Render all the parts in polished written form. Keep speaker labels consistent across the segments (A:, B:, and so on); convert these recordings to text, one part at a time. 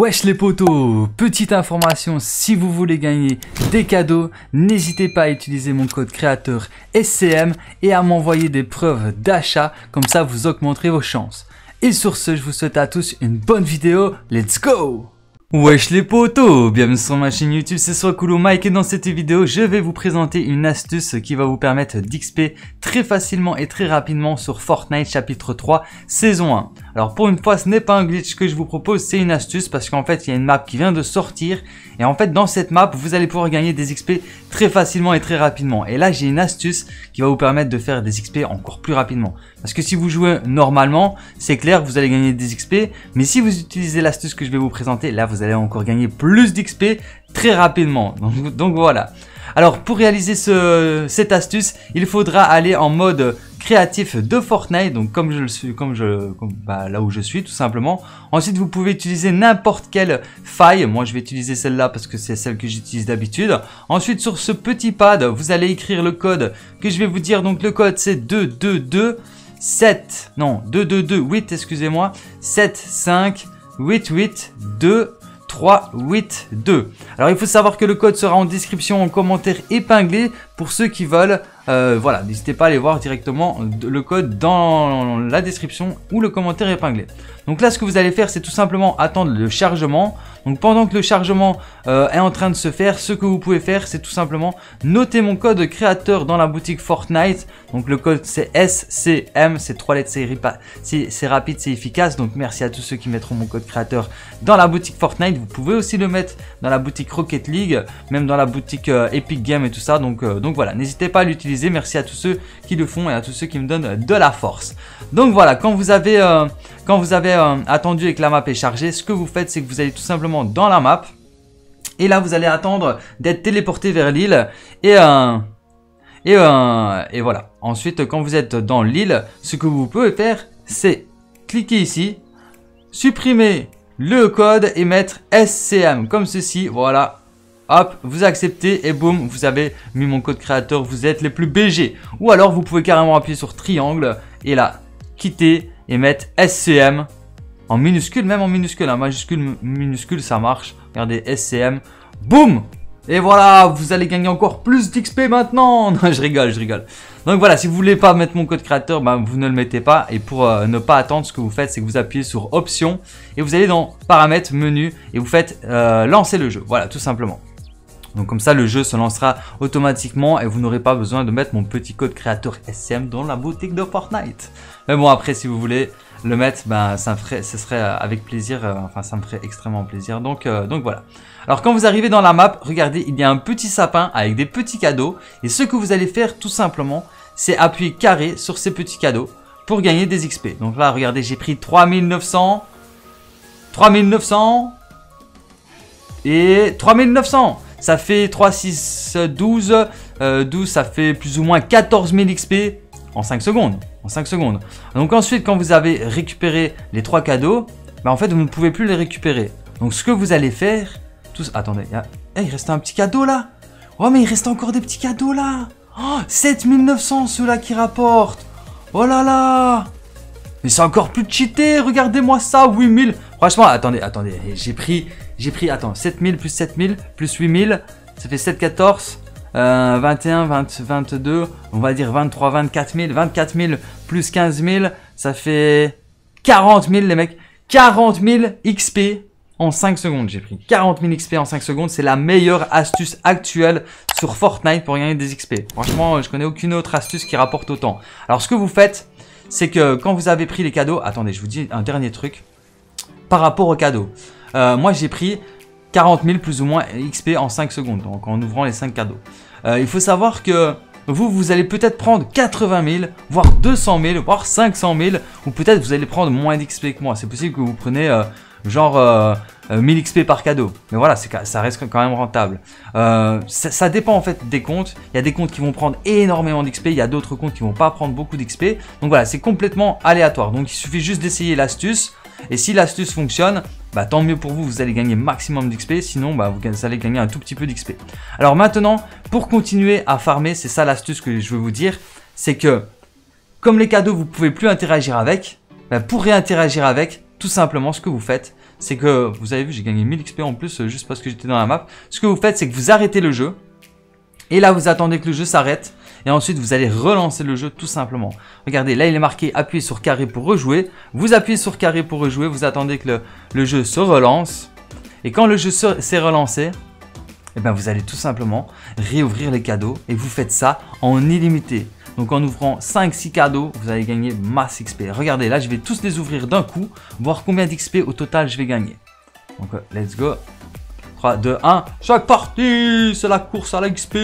A: Wesh les potos, petite information, si vous voulez gagner des cadeaux, n'hésitez pas à utiliser mon code créateur SCM et à m'envoyer des preuves d'achat, comme ça vous augmenterez vos chances. Et sur ce, je vous souhaite à tous une bonne vidéo, let's go! Wesh les potos, bienvenue sur ma chaîne YouTube, c'est Swakulo Mike et dans cette vidéo, je vais vous présenter une astuce qui va vous permettre d'XP très facilement et très rapidement sur Fortnite chapitre 3 saison 1. Alors pour une fois, ce n'est pas un glitch que je vous propose, c'est une astuce parce qu'en fait, il y a une map qui vient de sortir et en fait, dans cette map, vous allez pouvoir gagner des XP très facilement et très rapidement. Et là, j'ai une astuce qui va vous permettre de faire des XP encore plus rapidement. Parce que si vous jouez normalement, c'est clair, vous allez gagner des XP, mais si vous utilisez l'astuce que je vais vous présenter, là, vous allez encore gagner plus d'XP très rapidement. Donc voilà. Alors pour réaliser cette astuce, il faudra aller en mode créatif de Fortnite, donc comme là où je suis tout simplement. Ensuite vous pouvez utiliser n'importe quelle faille, moi je vais utiliser celle-là parce que c'est celle que j'utilise d'habitude. Ensuite sur ce petit pad, vous allez écrire le code que je vais vous dire, donc le code c'est 222 excusez-moi, 758823882. Alors il faut savoir que le code sera en description, en commentaire épinglé pour ceux qui veulent. Voilà, n'hésitez pas à aller voir directement le code dans la description ou le commentaire épinglé. Donc là, ce que vous allez faire, c'est tout simplement attendre le chargement. Donc pendant que le chargement est en train de se faire, ce que vous pouvez faire, c'est tout simplement noter mon code créateur dans la boutique Fortnite. Donc le code c'est SCM, c'est 3 lettres, c'est rapide, c'est efficace. Donc merci à tous ceux qui mettront mon code créateur dans la boutique Fortnite. Vous pouvez aussi le mettre dans la boutique Rocket League, même dans la boutique Epic Games et tout ça. Donc voilà, n'hésitez pas à l'utiliser. Merci à tous ceux qui le font et à tous ceux qui me donnent de la force. Donc voilà, quand vous avez attendu et que la map est chargée, ce que vous faites, c'est que vous allez tout simplement dans la map et là vous allez attendre d'être téléporté vers l'île et voilà. Ensuite, quand vous êtes dans l'île, ce que vous pouvez faire, c'est cliquer ici, supprimer le code et mettre SCM comme ceci. Voilà. Hop, vous acceptez et boum, vous avez mis mon code créateur, vous êtes les plus BG. Ou alors vous pouvez carrément appuyer sur triangle et là, quitter et mettre SCM en minuscule, même en minuscule, hein, majuscule, minuscule, ça marche. Regardez, SCM, boum. Et voilà, vous allez gagner encore plus d'XP maintenant. Non, je rigole. Donc voilà, si vous voulez pas mettre mon code créateur, ben, vous ne le mettez pas. Et pour ne pas attendre, ce que vous faites, c'est que vous appuyez sur option et vous allez dans paramètres, menu et vous faites lancer le jeu. Voilà, tout simplement. Donc comme ça, le jeu se lancera automatiquement et vous n'aurez pas besoin de mettre mon petit code créateur SCM dans la boutique de Fortnite. Mais bon, après, si vous voulez le mettre, ben, ce serait avec plaisir. Enfin, ça me ferait extrêmement plaisir. Donc voilà. Alors quand vous arrivez dans la map, regardez, il y a un petit sapin avec des petits cadeaux. Et ce que vous allez faire tout simplement, c'est appuyer carré sur ces petits cadeaux pour gagner des XP. Donc là, regardez, j'ai pris 3900 et 3900. Ça fait 3, 6, 12. 12, ça fait plus ou moins 14 000 XP en 5 secondes. Donc ensuite, quand vous avez récupéré les 3 cadeaux, bah en fait, vous ne pouvez plus les récupérer. Donc ce que vous allez faire... Attendez, il reste un petit cadeau là. Oh, mais il reste encore des petits cadeaux là. Oh, 7900 ceux-là qui rapportent. Oh là là. Mais c'est encore plus cheaté. Regardez-moi ça, 8000. Franchement, attendez. J'ai pris, attends, 7000 plus 7000 plus 8000. Ça fait 7, 14, 21, 22, on va dire 23, 24 000. 24 000 plus 15 000, ça fait 40 000 les mecs. 40 000 XP en 5 secondes j'ai pris. 40 000 XP en 5 secondes, c'est la meilleure astuce actuelle sur Fortnite pour gagner des XP. Franchement, je connais aucune autre astuce qui rapporte autant. Alors ce que vous faites, c'est que quand vous avez pris les cadeaux, attendez, je vous dis un dernier truc par rapport aux cadeaux. Moi j'ai pris 40 000 plus ou moins XP en 5 secondes, donc en ouvrant les 5 cadeaux. Il faut savoir que vous allez peut-être prendre 80 000, voire 200 000, voire 500 000, ou peut-être vous allez prendre moins d'XP que moi. C'est possible que vous prenez genre 1000 XP par cadeau. Mais voilà, ça reste quand même rentable. Ça dépend en fait des comptes. Il y a des comptes qui vont prendre énormément d'XP, il y a d'autres comptes qui vont pas prendre beaucoup d'XP. Donc voilà, c'est complètement aléatoire. Donc il suffit juste d'essayer l'astuce. Et si l'astuce fonctionne, bah, tant mieux pour vous, vous allez gagner maximum d'XP. Sinon, bah, vous allez gagner un tout petit peu d'XP. Alors maintenant, pour continuer à farmer, c'est ça l'astuce que je veux vous dire. C'est que, comme les cadeaux, vous ne pouvez plus interagir avec. Bah, pour réinteragir avec, tout simplement, ce que vous faites, c'est que, vous avez vu, j'ai gagné 1000 XP en plus juste parce que j'étais dans la map. Ce que vous faites, c'est que vous arrêtez le jeu. Et là, vous attendez que le jeu s'arrête. Et ensuite, vous allez relancer le jeu tout simplement. Regardez, là, il est marqué appuyez sur carré pour rejouer. Vous appuyez sur carré pour rejouer. Vous attendez que le jeu se relance. Et quand le jeu s'est relancé, eh ben, vous allez tout simplement réouvrir les cadeaux. Et vous faites ça en illimité. Donc en ouvrant 5-6 cadeaux, vous allez gagner masse XP. Regardez, là, je vais tous les ouvrir d'un coup. Voir combien d'XP au total je vais gagner. Donc, let's go. 3, 2, 1. Chaque partie, c'est la course à l'XP.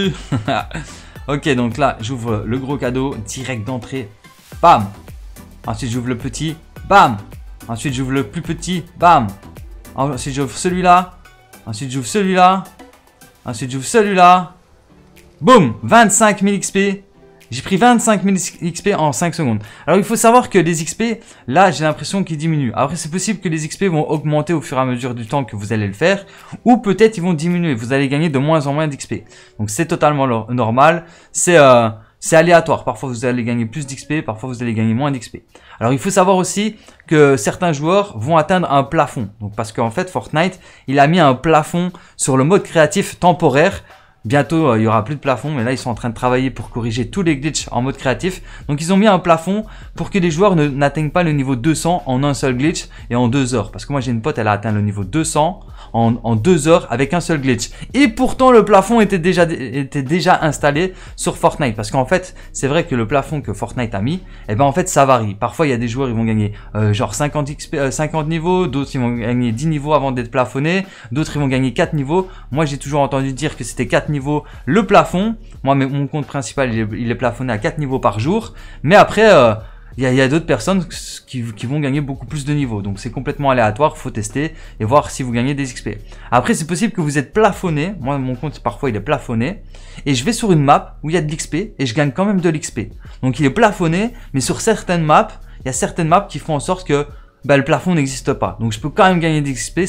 A: Ok, donc là, j'ouvre le gros cadeau direct d'entrée. Bam. Ensuite, j'ouvre le petit. Bam. Ensuite, j'ouvre le plus petit. Bam. Ensuite, j'ouvre celui-là. Ensuite, j'ouvre celui-là. Ensuite, j'ouvre celui-là. Boum. 25 000 XP. J'ai pris 25 000 XP en 5 secondes. Alors, il faut savoir que les XP, là, j'ai l'impression qu'ils diminuent. Après, c'est possible que les XP vont augmenter au fur et à mesure du temps que vous allez le faire. Ou peut-être ils vont diminuer. Vous allez gagner de moins en moins d'XP. Donc, c'est totalement normal. C'est aléatoire. Parfois, vous allez gagner plus d'XP. Parfois, vous allez gagner moins d'XP. Alors, il faut savoir aussi que certains joueurs vont atteindre un plafond. Donc, parce qu'en fait, Fortnite, il a mis un plafond sur le mode créatif temporaire. Bientôt, il y aura plus de plafond, mais là, ils sont en train de travailler pour corriger tous les glitches en mode créatif. Donc, ils ont mis un plafond pour que les joueurs n'atteignent pas le niveau 200 en un seul glitch et en 2 heures. Parce que moi, j'ai une pote, elle a atteint le niveau 200 en 2 heures avec un seul glitch. Et pourtant, le plafond était déjà installé sur Fortnite. Parce qu'en fait, c'est vrai que le plafond que Fortnite a mis, eh ben, en fait, ça varie. Parfois, il y a des joueurs, ils vont gagner genre 50 niveaux. D'autres, ils vont gagner 10 niveaux avant d'être plafonnés. D'autres, ils vont gagner 4 niveaux. Moi, j'ai toujours entendu dire que c'était 4 niveaux le plafond. Moi, mon compte principal, il est plafonné à 4 niveaux par jour. Mais après, il y a d'autres personnes qui vont gagner beaucoup plus de niveaux. Donc, c'est complètement aléatoire. Faut tester et voir si vous gagnez des XP. Après, c'est possible que vous êtes plafonné. Moi, mon compte, parfois, il est plafonné. Et je vais sur une map où il y a de l'XP et je gagne quand même de l'XP. Donc, il est plafonné. Mais sur certaines maps, il y a certaines maps qui font en sorte que le plafond n'existe pas. Donc, je peux quand même gagner des XP.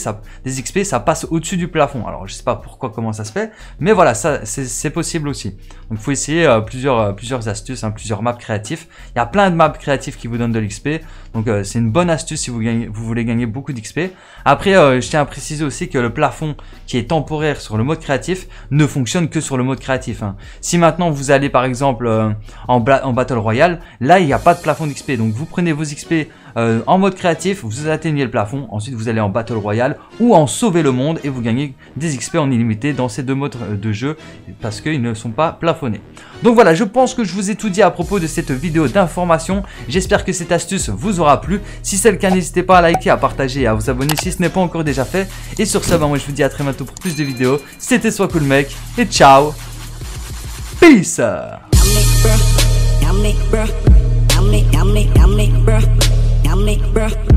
A: Ça passe au-dessus du plafond. Alors, je sais pas comment ça se fait. Mais voilà, ça, c'est possible aussi. Donc, il faut essayer plusieurs astuces, plusieurs maps créatifs. Il y a plein de maps créatifs qui vous donnent de l'XP. Donc, c'est une bonne astuce si vous voulez gagner beaucoup d'XP. Après, je tiens à préciser aussi que le plafond qui est temporaire sur le mode créatif ne fonctionne que sur le mode créatif. Si maintenant, vous allez par exemple en Battle Royale, là, il n'y a pas de plafond d'XP. Donc, vous prenez vos XP en mode créatif, vous atteignez le plafond, ensuite vous allez en Battle Royale ou en Sauver le Monde et vous gagnez des XP en illimité dans ces deux modes de jeu parce qu'ils ne sont pas plafonnés. Donc voilà, je pense que je vous ai tout dit à propos de cette vidéo d'information. J'espère que cette astuce vous aura plu. Si c'est le cas, n'hésitez pas à liker, à partager et à vous abonner si ce n'est pas encore déjà fait. Et sur ce, moi je vous dis à très bientôt pour plus de vidéos. C'était SoisCoolMec et ciao. Peace. Bruh.